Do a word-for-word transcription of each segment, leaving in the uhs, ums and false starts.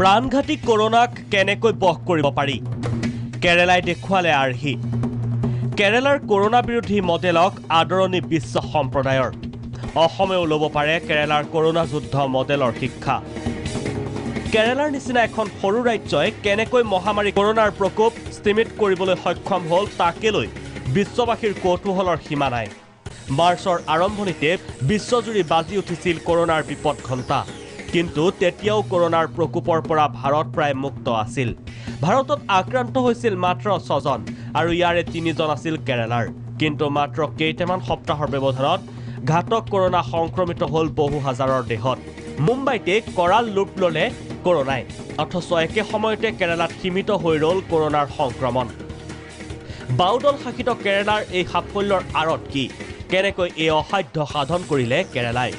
প্ৰাণঘাতী কৰোনাক কেনেকৈ বশ কৰিব পাৰি কেৰালাই দেখুৱালে আৰ্হি কেৰালাৰ কৰোনা বিৰোধী মডেলক আদৰণি বিশ্ব সম্প্ৰদায়ৰ অসমেও ল'ব পাৰে কেৰালাৰ কৰোনা যুদ্ধ মডেলৰ শিক্ষা কেৰালাৰ নিচিনা এখন সৰু ৰাজ্যই কেনেকৈ মহামাৰী কৰোনাৰ প্ৰকোপ স্থিমিত কৰিবলৈ সক্ষম হ'ল তাকে লৈ বিশ্ববাসীৰ কৌতূহলৰ সীমা নাই মাৰ্চৰ আৰম্ভণিতে বিশ্বজুৰি বাজি উঠিছিল কৰোনাৰ বিপদ ঘণ্টা কিন্তু তেতিয়াও কৰোনাৰ প্ৰকোপৰ পৰা ভাৰত প্ৰায় মুক্ত আছিল ভাৰতত আক্ৰান্ত হৈছিল মাত্ৰ ছজন আৰু ইয়াৰে তিনিজন আছিল কেৰালাৰ কিন্তু মাত্ৰ কেইটামান সপ্তাহৰ ব্যৱধানত ঘাতক কৰোনা সংক্ৰমিত হ'ল বহু হাজাৰৰ দেহত মুম্বাইতে কৰাল লুট ল'লে কৰোনাই অথচ একে সময়তে কেৰালাত সীমিত হৈ ৰ'ল কৰোনাৰ সংক্ৰমণ বাউদল শাসিত কেৰালাৰ এই সাফল্যৰ আঁৰত কি কেনেকৈ এই অসাধ্য সাধন কৰিলে কেৰালাই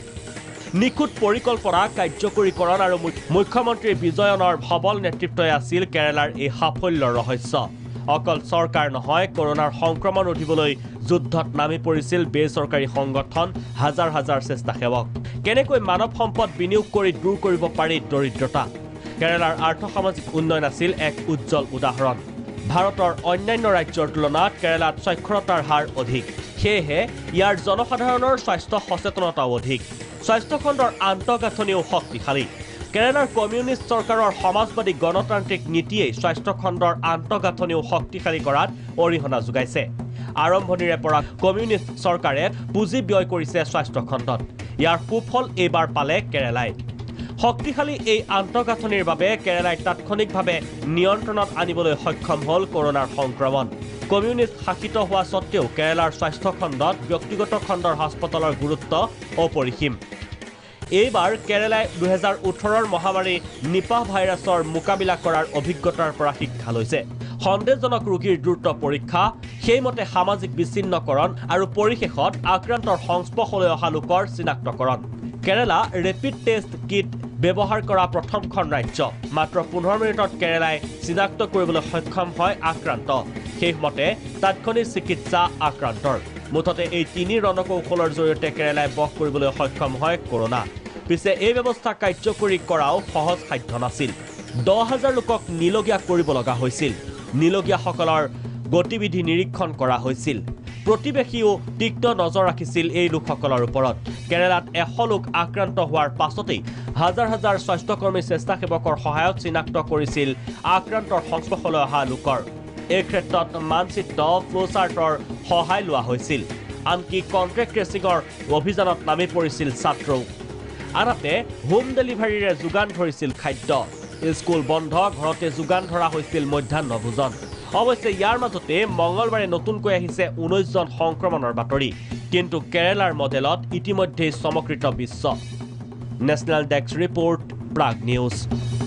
নিখুঁত পৰিকল্পনা কাৰ্যকৰীকৰণ আৰু মুখ্যমন্ত্ৰী বিজয়নৰ সবল নেতৃত্বই আছিল কেৰালাৰ এই সাফল্যৰ ৰহস্য অকল চৰকাৰ নহয় কৰোনাৰ সংক্ৰমণ ৰোধিবলৈ যুদ্ধত নামি পৰিছিল বেচৰকাৰী সংগঠন হাজাৰ হাজাৰ স্বেচ্ছাসেৱক কেনেকৈ মানৱ সম্পদ বিনিয়োগ কৰি দূৰ কৰিব পাৰি দৰিদ্ৰতা কেৰালাৰ আৰ্থসামাজিক উন্নয়ন আছিল এক উজ্জ্বল উদাহৰণ ভাৰতৰ অন্যান্য ৰাজ্যৰ তুলনাত কেৰালাত সাক্ষৰতাৰ হাৰ অধিক সেয়েহে ইয়াৰ জনসাধাৰণৰ স্বাস্থ্য সচেতনতাও অধিক স্বাস্থ্য খণ্ডৰ আন্তঃগাঁথনিও শক্তিশালী কেৰালাৰ কমিউনিষ্ট চৰকাৰৰ সমাজবাদী গণতান্ত্ৰিক নীতিয়ে স্বাস্থ্য খণ্ডৰ আন্তঃগাঁথনিও শক্তিশালী কৰাত অৰিহণা যোগাইছে আৰম্ভণিৰে পৰা কমিউনিষ্ট চৰকাৰে পুঁজি ব্যয় কৰিছে স্বাস্থ্য খণ্ডত ইয়াৰ সুফল এইবাৰ পালে কেৰালাই শক্তিশালী এই আন্তঃগাঁথনিৰ বাবে কেৰালাই তাৎক্ষণিকভাৱে নিয়ন্ত্ৰণত আনিবলৈ সক্ষম হ'ল কৰোনাৰ সংক্ৰমণ কমিউনিষ্ট শাসিত হোৱা সত্ত্বেও কেৰালাৰ স্বাস্থ্য খণ্ডত ব্যক্তিগত খণ্ডৰ হাস্পতালৰ গুৰুত্ব অপৰিসীম এইবাৰ কেৰালাই দুহেজাৰ ওঠৰৰ মহামাৰী নিপাহ ভাইৰাছৰ মোকাবিলা কৰাৰ অভিজ্ঞতাৰ পৰা শিক্ষা লৈছে সন্দেহজনক ৰোগীৰ দ্ৰুত পৰীক্ষা সেইমতে সামাজিক বিচ্ছিন্নকৰণ আৰু পৰিশেষত আক্ৰান্তৰ সংস্পৰ্শলৈ অহা লোকৰ চিনাক্তকৰণ কেৰালা ৰেপিড টেষ্ট কিট ব্যৱহাৰ কৰা প্ৰথমখন ৰাজ্য মাত্ৰ পোন্ধৰ মিনিটত কেৰালাই চিনাক্ত কৰিবলৈ সক্ষম হয় আক্ৰান্ত সেইমতে তাৎক্ষণিক চিকিৎসা আক্ৰান্তৰ মুঠতে এই তিনি ৰণকৌশলৰ জৰিয়তে কেৰালাই বশ কৰিবলৈ সক্ষম হয় কৰোনা পিছে এই ব্যৱস্থা কাৰ্যকৰী কৰাও সহজ সাধ্য নাছিল দহ হাজাৰ লোকক নিলগীয়া কৰিব লগা হৈছিল নিলগীয়াসকলৰ গতিবিধি নিৰীক্ষণ কৰা হৈছিল প্ৰতিবেশীও তীক্ষ্ণ নজৰ ৰাখিছিল এই লোকসকলৰ ওপৰত কেৰালাত এশ লোক আক্ৰান্ত হোৱাৰ পাছতেই হাজাৰ হাজাৰ স্বাস্থ্যকৰ্মী স্বেচ্ছাসেৱকৰ সহায়ত চিনাক্ত কৰিছিল আক্ৰান্তৰ সংস্পৰ্শলৈ অহা লোকৰ এই ক্ষেত্ৰত মানচিত্ৰ ফ্ল'চাৰ্টৰ সহায় লোৱা হৈছিল আনকি কণ্ট্ৰেক্ট ট্ৰেচিঙৰ অভিযানত নামি পৰিছিল ছাত্ৰও আনহাতে হোম ডেলিভাৰীৰে যোগান ধৰিছিল খাদ্য স্কুল বন্ধ ঘৰতে যোগান ধৰা হৈছিল মধ্যাহ্ন ভোজন অৱশ্যে ইয়াৰ মাজতে মঙলবাৰে নতুনকৈ আহিছে ঊনৈশ জন সংক্ৰমণৰ বাতৰি কিন্তু কেৰালাৰ মডেলত ইতিমধ্যেই চমকৃত বিশ্ব national desk report Prag news